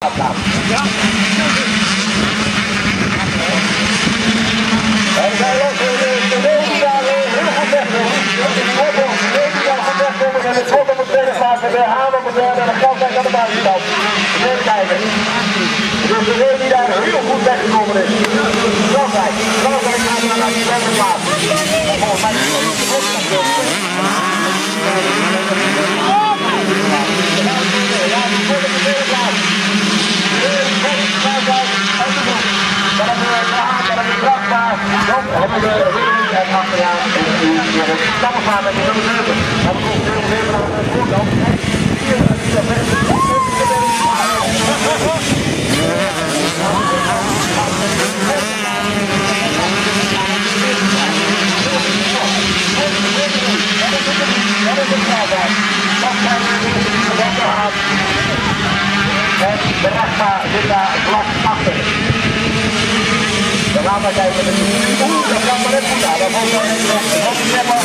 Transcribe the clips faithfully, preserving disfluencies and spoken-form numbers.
Ja. En zij was de Nederland daar heel goed weg. En het wordt op de tweede plaats met de hamer op de derde en de Frankrijk aan de buitenkant. Even kijken. Dus de reden die daar heel goed weggekomen is. Frankrijk. Frankrijk gaat naar die tweede plaats. Volgens mij is het niet goed. Dan hebben we de Ridderheid achteraan en de stammenvaart met de nummer zeven. Dan komt de nummer zeven aan de voorkant. Hier is de weg. Dat is het vaartuig. Dat zijn de weggehaald. En de rechtma zit daar vlak achter. Dan gaan we kijken met de oeh, dat kan maar net goed aan. Dat wordt wel even nog een trepper.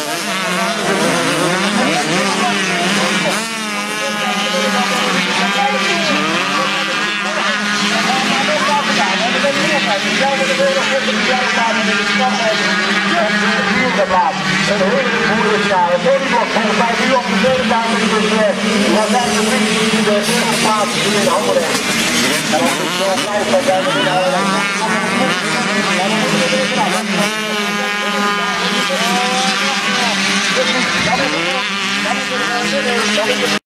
Een hele moeilijke finale. Tweede blok volgens mij nu op de tweede plaats. Dus dan zijn de vrienden die de eerste plaats in de handen hebben. En als het zo blijft, dan zijn we in de